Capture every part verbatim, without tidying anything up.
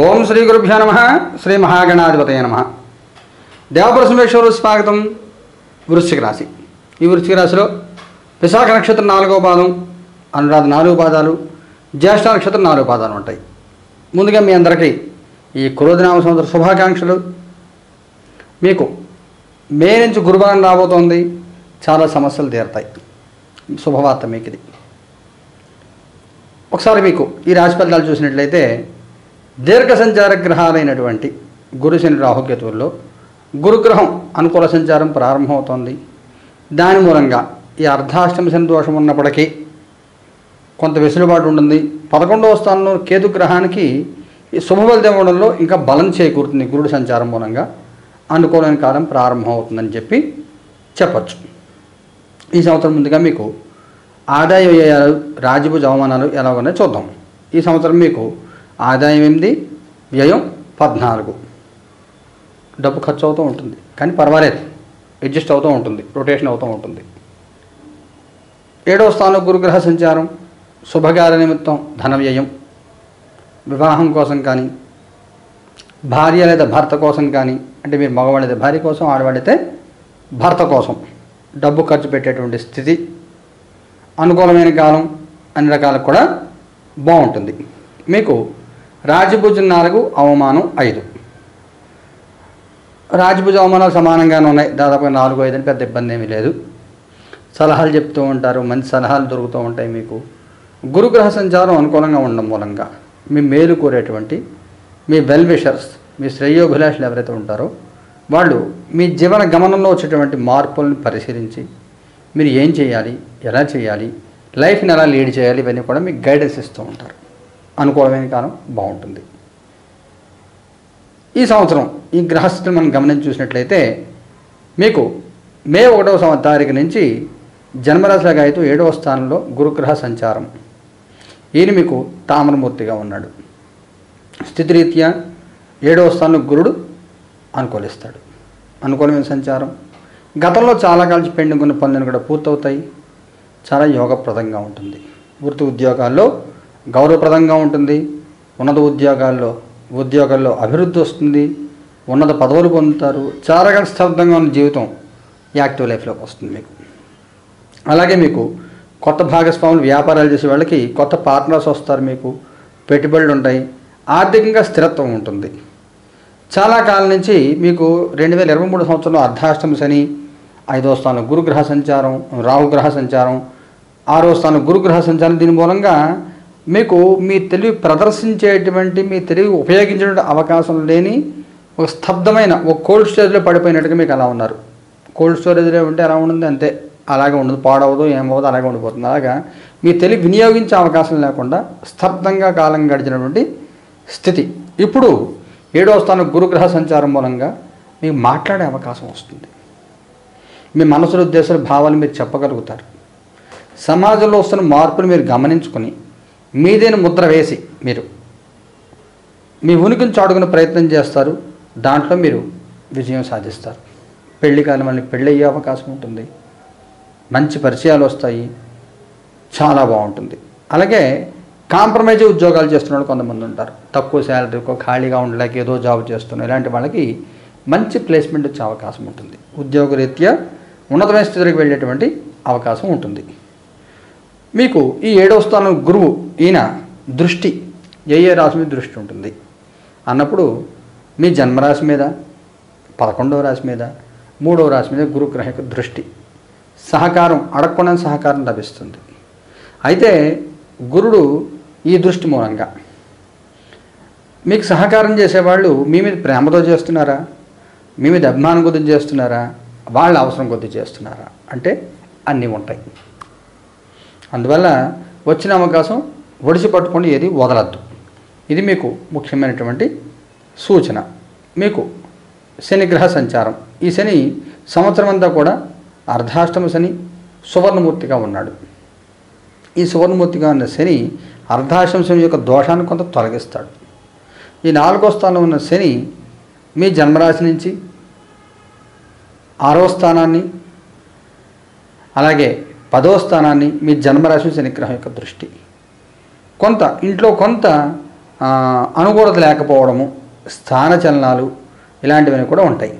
ఓం శ్రీ గురుభ్యో నమః. శ్రీ మహాగణాధిపతయ నమః. దేవప్రసమేశ్వరు స్వాగతం. వృశ్చిక రాశి. ఈ వృశ్చిక రాశిలో విశాఖ నక్షత్రం నాలుగో పాదం, అనురాధ నాలుగు పాదాలు, జ్యేష్ఠ నక్షత్రం నాలుగు పాదాలు ఉంటాయి. ముందుగా మీ అందరికీ ఈ క్రోధినామ సంవత్సర శుభాకాంక్షలు. మీకు మే నుంచి గురుబలం రాబోతోంది. చాలా సమస్యలు తీరుతాయి. శుభవార్త మీకు ఇది. ఒకసారి మీకు ఈ రాశి ఫలితాలు చూసినట్లయితే దీర్ఘ సంచార గ్రహాలైనటువంటి గురు శని రాహుకేతువుల్లో గురుగ్రహం అనుకూల సంచారం ప్రారంభమవుతోంది. దాని మూలంగా ఈ అర్ధాష్టమ శని దోషం ఉన్నప్పటికీ కొంత వెసులుబాటు ఉంటుంది. పదకొండవ స్థానంలో కేతు గ్రహానికి ఈ శుభఫలితం ఇవ్వడంలో ఇంకా బలం చేకూరుతుంది. గురుడు సంచారం మూలంగా అనుకూలమైన కాలం ప్రారంభమవుతుందని చెప్పి చెప్పచ్చు. ఈ సంవత్సరం ముందుగా మీకు ఆదాయ వ్యయాలు, రాజభుజ అవమానాలు ఎలా ఉన్నాయో చూద్దాం. ఈ సంవత్సరం మీకు ఆదాయం ఎనిమిది, వ్యయం పద్నాలుగు. డబ్బు ఖర్చు అవుతూ ఉంటుంది, కానీ పర్వాలేదు, అడ్జస్ట్ అవుతూ ఉంటుంది, రొటేషన్ అవుతూ ఉంటుంది. ఏడవ స్థానంలో గురుగ్రహ సంచారం, శుభకార్య నిమిత్తం ధన వ్యయం, వివాహం కోసం కానీ, భార్య లేదా భర్త కోసం కానీ, అంటే మీరు మగవాళ్ళైతే భార్య కోసం, ఆడవాళ్ళైతే భర్త కోసం డబ్బు ఖర్చు పెట్టేటువంటి స్థితి, అనుకూలమైన కాలం, అన్ని రకాలకు కూడా బాగుంటుంది. మీకు రాజభుజం నాలుగు, అవమానం ఐదు. రాజభుజ అవమానాలు సమానంగానే ఉన్నాయి. దాదాపుగా నాలుగు ఐదు అని పెద్ద ఇబ్బంది ఏమీ లేదు. సలహాలు చెప్తూ ఉంటారు, మంచి సలహాలు దొరుకుతూ ఉంటాయి. మీకు గురుగ్రహ సంచారం అనుకూలంగా ఉండడం మూలంగా మీ మేలు కోరేటువంటి మీ వెల్ విషర్స్, మీ శ్రేయోభిలాషులు ఎవరైతే ఉంటారో వాళ్ళు మీ జీవన గమనంలో వచ్చేటువంటి మార్పులను పరిశీలించి మీరు ఏం చేయాలి, ఎలా చేయాలి, లైఫ్ని ఎలా లీడ్ చేయాలి, ఇవన్నీ కూడా మీకు గైడెన్స్ ఇస్తూ ఉంటారు. అనుకూలమైన కాలం బాగుంటుంది. ఈ సంవత్సరం ఈ గ్రహస్థితిని మనం గమనించి చూసినట్లయితే మీకు మే ఒకటవ సంవ తారీఖు నుంచి జన్మరాశిగా అయితే ఏడవ స్థానంలో గురుగ్రహ సంచారం. ఈయన మీకు తామరమూర్తిగా ఉన్నాడు. స్థితిరీత్యా ఏడవ స్థానంలో గురుడు అనుకూలిస్తాడు. అనుకూలమైన సంచారం. గతంలో చాలా కాలం పెండింగ్ ఉన్న పనులను కూడా పూర్తవుతాయి. చాలా యోగప్రదంగా ఉంటుంది. వృత్తి ఉద్యోగాల్లో గౌరవప్రదంగా ఉంటుంది. ఉన్నత ఉద్యోగాల్లో ఉద్యోగాల్లో అభివృద్ధి వస్తుంది. ఉన్నత పదవులు పొందుతారు. చాలా స్తబ్దంగా ఉన్న జీవితం యాక్టివ్ లైఫ్లోకి వస్తుంది మీకు. అలాగే మీకు కొత్త భాగస్వాములు, వ్యాపారాలు చేసే వాళ్ళకి కొత్త పార్ట్నర్స్ వస్తారు. మీకు పెట్టుబడులు ఉంటాయి. ఆర్థికంగా స్థిరత్వం ఉంటుంది. చాలా కాలం నుంచి మీకు రెండు వేల ఇరవై మూడు సంవత్సరంలో అర్ధాష్టమ శని, ఐదవ స్థానంలో గురుగ్రహ సంచారం, రాహుగ్రహ సంచారం, ఆరో స్థానంలో గురుగ్రహ సంచారం. దీని మూలంగా మీకు మీ తెలివి ప్రదర్శించేటువంటి, మీ తెలివి ఉపయోగించేటువంటి అవకాశం లేని ఒక స్తబ్దమైన ఒక కోల్డ్ స్టోరేజ్లో పడిపోయినట్టుగా మీకు అలా ఉన్నారు. కోల్డ్ స్టోరేజ్లో ఉంటే ఎలా ఉంటుంది అంతే, అలాగే ఉండదు, పాడవదు, ఏమవుదు, అలాగే ఉండిపోతుంది. అలాగా మీ తెలివి వినియోగించే అవకాశం లేకుండా స్తబ్దంగా కాలం గడిచినటువంటి స్థితి. ఇప్పుడు ఏడవ స్థానం గురుగ్రహ సంచారం మూలంగా మీకు మాట్లాడే అవకాశం వస్తుంది. మీ మనసుల ఉద్దేశాల భావాలు మీరు చెప్పగలుగుతారు. సమాజంలో వస్తున్న మార్పులు మీరు గమనించుకొని మీదైన ముద్ర వేసి మీరు మీ ఉనికిని చాటుకునే ప్రయత్నం చేస్తారు. దాంట్లో మీరు విజయం సాధిస్తారు. పెళ్లి కాలం మళ్ళీ పెళ్ళి అయ్యే అవకాశం ఉంటుంది. మంచి పరిచయాలు వస్తాయి. చాలా బాగుంటుంది. అలాగే కాంప్రమైజ్ ఉద్యోగాలు చేస్తున్న వాళ్ళు కొంతమంది ఉంటారు. తక్కువ శాలరీకో, ఖాళీగా ఉండలేక ఏదో జాబ్ చేస్తున్నారు. ఇలాంటి వాళ్ళకి మంచి ప్లేస్మెంట్ వచ్చే అవకాశం ఉంటుంది. ఉద్యోగరీత్యా ఉన్నతమైన స్థితికి వెళ్ళేటువంటి అవకాశం ఉంటుంది. మీకు ఈ ఏడవ స్థానం గురువు, ఈయన దృష్టి ఏ ఏ రాశి మీద దృష్టి ఉంటుంది అన్నప్పుడు మీ జన్మరాశి మీద, పదకొండవ రాశి మీద, మూడవ రాశి మీద గురుగ్రహ యొక్క దృష్టి. సహకారం, అడగకుండా సహకారం లభిస్తుంది. అయితే గురుడు ఈ దృష్టి మూలంగా మీకు సహకారం చేసేవాళ్ళు మీ మీద ప్రేమతో చేస్తున్నారా, మీ మీద అభిమానం కొద్ది చేస్తున్నారా, వాళ్ళ అవసరం కొద్ది చేస్తున్నారా అంటే అన్నీ ఉంటాయి. అందువల్ల వచ్చిన అవకాశం ఒడిసి పట్టుకొని ఏది వదలద్దు. ఇది మీకు ముఖ్యమైనటువంటి సూచన. మీకు శనిగ్రహ సంచారం. ఈ శని సంవత్సరం అంతా కూడా అర్ధాష్టమ శని, సువర్ణమూర్తిగా ఉన్నాడు. ఈ సువర్ణమూర్తిగా ఉన్న శని అర్ధాష్టమ శని యొక్క దోషాన్ని కొంత తొలగిస్తాడు. ఈ నాలుగో స్థానంలో ఉన్న శని మీ జన్మరాశి నుంచి ఆరో స్థానాన్ని, అలాగే పదో స్థానాన్ని, మీ జన్మరాశి శనిగ్రహం యొక్క దృష్టి. కొంత ఇంట్లో కొంత అనుకూలత లేకపోవడము, స్థానచలనాలు ఇలాంటివన్నీ కూడా ఉంటాయి.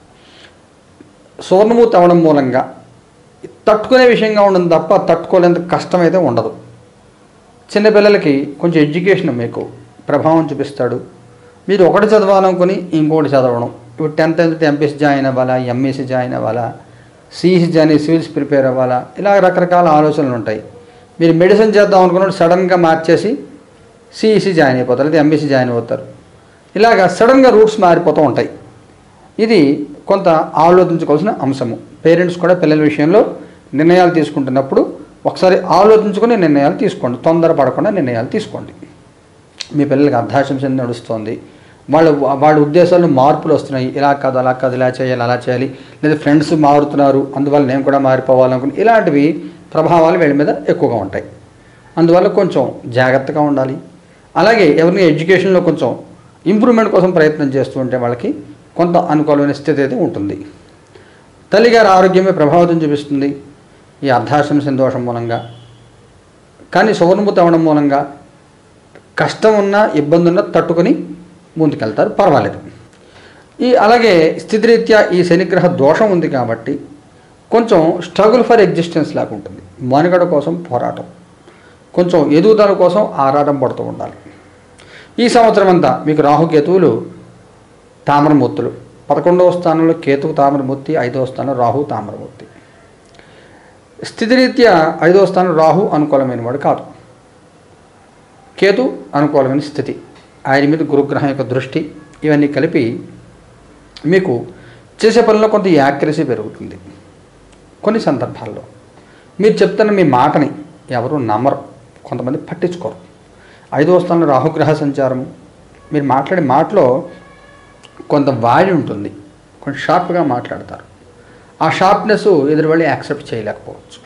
సువర్ణమూర్తి అవడం మూలంగా తట్టుకునే విషయంగా ఉండదు తప్ప తట్టుకోలేంత కష్టమైతే ఉండదు. చిన్నపిల్లలకి కొంచెం ఎడ్యుకేషన్ మీకు ప్రభావం చూపిస్తాడు. మీరు ఒకటి చదవాలనుకుని ఇంకోటి చదవడం. ఇప్పుడు టెన్త్ అయితే ఎంపీసీ జాయిన్ అవ్వాలా, ఎంఈసీ జాయిన్ అవ్వాలా, సిఈసీ జాయిన్ సివిల్స్ ప్రిపేర్ అవ్వాలా, ఇలా రకరకాల ఆలోచనలు ఉంటాయి. మీరు మెడిసిన్ చేద్దాం అనుకున్నప్పుడు సడన్గా మార్చేసి సిఈసీ జాయిన్ అయిపోతారు, లేదా ఎంఈసీ జాయిన్ అవుతారు. ఇలాగ సడన్గా రూట్స్ మారిపోతూ ఉంటాయి. ఇది కొంత ఆలోచించుకోవాల్సిన అంశము. పేరెంట్స్ కూడా పిల్లల విషయంలో నిర్ణయాలు తీసుకుంటున్నప్పుడు ఒకసారి ఆలోచించుకుని నిర్ణయాలు తీసుకోండి. తొందరపడకుండా నిర్ణయాలు తీసుకోండి. మీ పిల్లలకి అర్ధాశంసం నడుస్తుంది, వాళ్ళ వాళ్ళ ఉద్దేశాల్లో మార్పులు వస్తున్నాయి, ఇలా కాదు అలా కాదు ఇలా చేయాలి అలా చేయాలి, లేదా ఫ్రెండ్స్ మారుతున్నారు అందువల్ల నేను కూడా మారిపోవాలనుకుని ఇలాంటివి ప్రభావాలు వీళ్ళ మీద ఎక్కువగా ఉంటాయి. అందువల్ల కొంచెం జాగ్రత్తగా ఉండాలి. అలాగే ఎవరిని ఎడ్యుకేషన్లో కొంచెం ఇంప్రూవ్మెంట్ కోసం ప్రయత్నం చేస్తూ ఉంటే వాళ్ళకి కొంత అనుకూలమైన స్థితి అయితే ఉంటుంది. తల్లిగారి ఆరోగ్యమే ప్రభావితం చూపిస్తుంది ఈ అర్ధాశంసం దోషం మూలంగా. కానీ సువర్ణమూర్తి అవ్వడం మూలంగా కష్టం ఉన్నా ఇబ్బంది ఉన్నా తట్టుకొని ముందుకెళ్తారు, పర్వాలేదు. ఈ అలాగే స్థితిరీత్యా ఈ శనిగ్రహ దోషం ఉంది కాబట్టి కొంచెం స్ట్రగుల్ ఫర్ ఎగ్జిస్టెన్స్ లాగా ఉంటుంది. మనుగడ కోసం పోరాటం, కొంచెం ఎదుగుదల కోసం ఆరాటం పడుతూ ఉండాలి. ఈ సంవత్సరం అంతా మీకు రాహుకేతువులు తామరమూర్తులు. పదకొండవ స్థానంలో కేతువు తామరమూర్తి, ఐదవ స్థానంలో రాహు తామరమూర్తి. స్థితిరీత్యా ఐదవ స్థానం రాహు అనుకూలమైన వాడు కాదు, కేతు అనుకూలమైన స్థితి. ఆయన మీద గురుగ్రహం యొక్క దృష్టి ఇవన్నీ కలిపి మీకు చేసే పనిలో కొంత యాక్యురసీ పెరుగుతుంది. కొన్ని సందర్భాల్లో మీరు చెప్తున్న మీ మాటని ఎవరు నమ్మరు, కొంతమంది పట్టించుకోరు. ఐదవ స్థానంలో రాహుగ్రహ సంచారం, మీరు మాట్లాడే మాటలో కొంత వాడి ఉంటుంది, కొంచెం షార్ప్గా మాట్లాడతారు. ఆ షార్ప్నెస్ ఎదురు వాళ్ళు యాక్సెప్ట్ చేయలేకపోవచ్చు.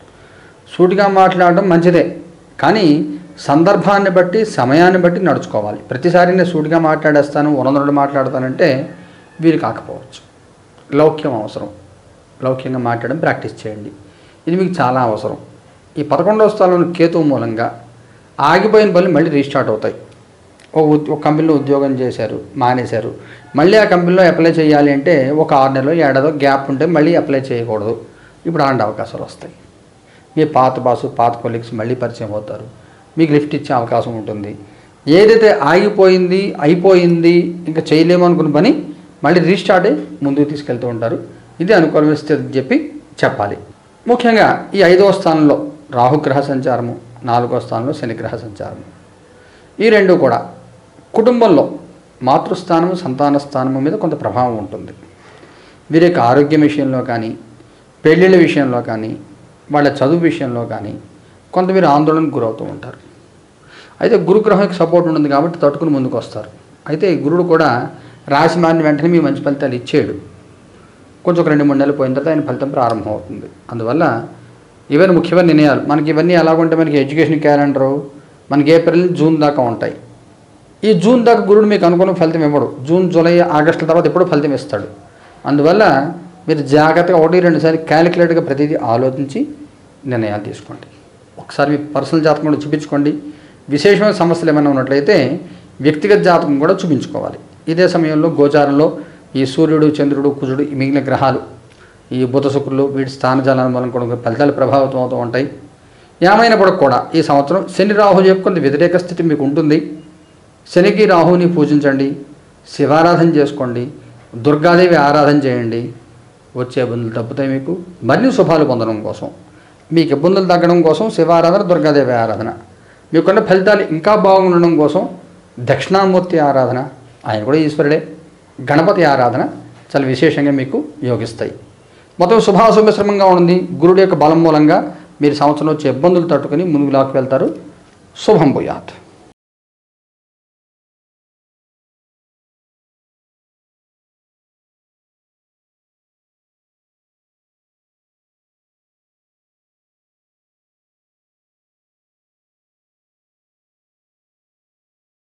సూటిగా మాట్లాడడం మంచిదే, కానీ సందర్భాన్ని బట్టి సమయాన్ని బట్టి నడుచుకోవాలి. ప్రతిసారి నేను సూటిగా మాట్లాడేస్తాను ఉన్నదొన్నడు మాట్లాడతానంటే వీరు కాకపోవచ్చు. లౌక్యం అవసరం, లౌక్యంగా మాట్లాడడం ప్రాక్టీస్ చేయండి, ఇది మీకు చాలా అవసరం. ఈ పదకొండవ స్థానంలో కేతువు మూలంగా ఆగిపోయిన పనులు మళ్ళీ రీస్టార్ట్ అవుతాయి. ఒక ఒక కంపెనీలో ఉద్యోగం చేశారు, మానేశారు, మళ్ళీ ఆ కంపెనీలో అప్లై చేయాలి అంటే ఒక ఆరు నెలలో ఏడాదో గ్యాప్ ఉంటే మళ్ళీ అప్లై చేయకూడదు. ఇప్పుడు అలాంటి అవకాశాలు వస్తాయి. మీ పాత బాసు పాత కొలీగ్స్ మళ్ళీ పరిచయం అవుతారు, మీకు లిఫ్ట్ ఇచ్చే అవకాశం ఉంటుంది. ఏదైతే ఆగిపోయింది అయిపోయింది ఇంకా చేయలేము అనుకున్న పని మళ్ళీ రీస్టార్ట్ అయ్యి ముందుకు తీసుకెళ్తూ ఉంటారు. ఇది అనుకూలమైన స్థితి అని చెప్పి చెప్పాలి. ముఖ్యంగా ఈ ఐదవ స్థానంలో రాహుగ్రహ సంచారము, నాలుగవ స్థానంలో శనిగ్రహ సంచారము, ఈ రెండు కూడా కుటుంబంలో మాతృస్థానము సంతాన స్థానము మీద కొంత ప్రభావం ఉంటుంది. వీరి యొక్క ఆరోగ్యం విషయంలో కానీ, పెళ్ళిళ్ళ విషయంలో కానీ, వాళ్ళ చదువు విషయంలో కానీ కొంత మీరు ఆందోళనకు గురవుతూ ఉంటారు. అయితే గురుగ్రహానికి సపోర్ట్ ఉంటుంది కాబట్టి తట్టుకుని ముందుకు వస్తారు. అయితే గురుడు కూడా రాశి మారిన వెంటనే మీ మంచి ఫలితాలు ఇచ్చేయడు. కొంచెం ఒక రెండు మూడు నెలలు పోయిన తర్వాత ఆయన ఫలితం ప్రారంభం అవుతుంది. అందువల్ల ఇవన్నీ ముఖ్యమైన నిర్ణయాలు. మనకి ఇవన్నీ ఎలాగుంటే మనకి ఎడ్యుకేషన్ క్యాలెండరు మనకి ఏప్రిల్ జూన్ దాకా ఉంటాయి. ఈ జూన్ దాకా గురుడు మీకు అనుకున్న ఫలితం ఇవ్వడు. జూన్ జూలై ఆగస్టుల తర్వాత ఎప్పుడూ ఫలితం ఇస్తాడు. అందువల్ల మీరు జాగ్రత్తగా ఒకటి రెండు సార్లు క్యాలిక్యులేట్గా ప్రతిదీ ఆలోచించి నిర్ణయాలు తీసుకోండి. ఒకసారి మీ పర్సనల్ జాతకం కూడా చూపించుకోండి. విశేషమైన సమస్యలు ఏమైనా ఉన్నట్లయితే వ్యక్తిగత జాతకం కూడా చూపించుకోవాలి. ఇదే సమయంలో గోచారంలో ఈ సూర్యుడు చంద్రుడు కుజుడు ఈ మిగిలిన గ్రహాలు ఈ బుధ శుక్రులు వీటి స్థానజాలం వలన కూడా ఫలితాలు ప్రభావితం అవుతూ ఉంటాయి. ఏమైనప్పటికి కూడా ఈ సంవత్సరం శని రాహు యొక్క కొంత వ్యతిరేక స్థితి మీకు ఉంటుంది. శనికి రాహుని పూజించండి, శివారాధన చేసుకోండి, దుర్గాదేవి ఆరాధన చేయండి. వచ్చే ఇబ్బందులు తప్పుతాయి. మీకు మరిన్ని శుభాలు పొందడం కోసం, మీకు ఇబ్బందులు తగ్గడం కోసం శివారాధన, దుర్గాదేవి ఆరాధన, మీకున్న ఫలితాలు ఇంకా బాగుండడం కోసం దక్షిణామూర్తి ఆరాధన, ఆయన కూడా ఈశ్వరుడే, గణపతి ఆరాధన చాలా విశేషంగా మీకు యోగిస్తాయి. మొత్తం శుభాశుభశ్రమంగా ఉంది. గురుడు యొక్క బలం మూలంగా మీరు సంవత్సరం వచ్చే ఇబ్బందులు తట్టుకుని ముందుకు లాక్కు వెళ్తారు. శుభం భూయాత్.